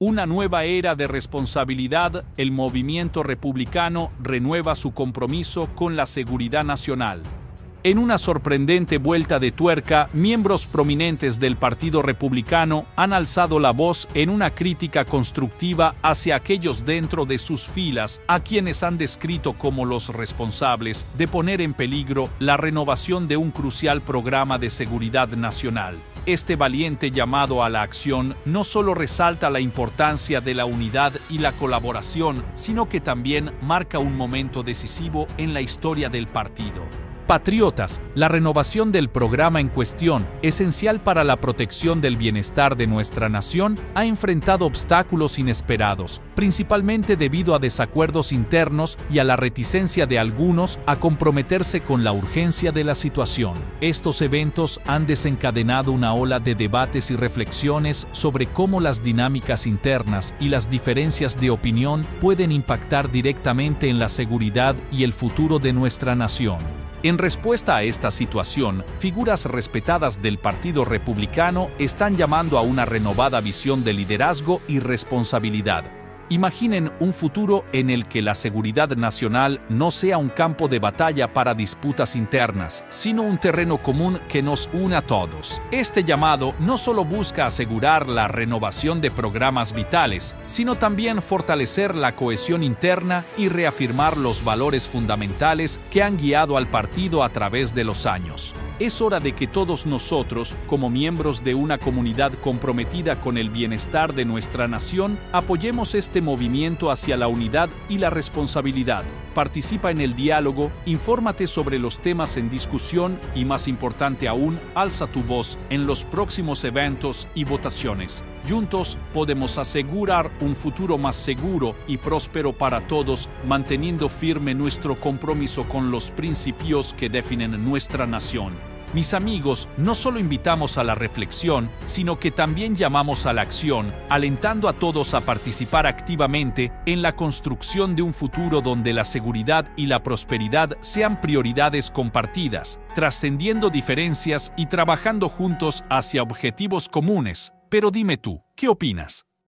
Una nueva era de responsabilidad, el movimiento republicano renueva su compromiso con la seguridad nacional. En una sorprendente vuelta de tuerca, miembros prominentes del Partido Republicano han alzado la voz en una crítica constructiva hacia aquellos dentro de sus filas a quienes han descrito como los responsables de poner en peligro la renovación de un crucial programa de seguridad nacional. Este valiente llamado a la acción no solo resalta la importancia de la unidad y la colaboración, sino que también marca un momento decisivo en la historia del partido. Patriotas, la renovación del programa en cuestión, esencial para la protección del bienestar de nuestra nación, ha enfrentado obstáculos inesperados, principalmente debido a desacuerdos internos y a la reticencia de algunos a comprometerse con la urgencia de la situación. Estos eventos han desencadenado una ola de debates y reflexiones sobre cómo las dinámicas internas y las diferencias de opinión pueden impactar directamente en la seguridad y el futuro de nuestra nación. En respuesta a esta situación, figuras respetadas del Partido Republicano están llamando a una renovada visión de liderazgo y responsabilidad. Imaginen un futuro en el que la seguridad nacional no sea un campo de batalla para disputas internas, sino un terreno común que nos une a todos. Este llamado no solo busca asegurar la renovación de programas vitales, sino también fortalecer la cohesión interna y reafirmar los valores fundamentales que han guiado al partido a través de los años. Es hora de que todos nosotros, como miembros de una comunidad comprometida con el bienestar de nuestra nación, apoyemos este movimiento hacia la unidad y la responsabilidad. Participa en el diálogo, infórmate sobre los temas en discusión y, más importante aún, alza tu voz en los próximos eventos y votaciones. Juntos podemos asegurar un futuro más seguro y próspero para todos, manteniendo firme nuestro compromiso con los principios que definen nuestra nación. Mis amigos, no solo invitamos a la reflexión, sino que también llamamos a la acción, alentando a todos a participar activamente en la construcción de un futuro donde la seguridad y la prosperidad sean prioridades compartidas, trascendiendo diferencias y trabajando juntos hacia objetivos comunes. Pero dime tú, ¿qué opinas?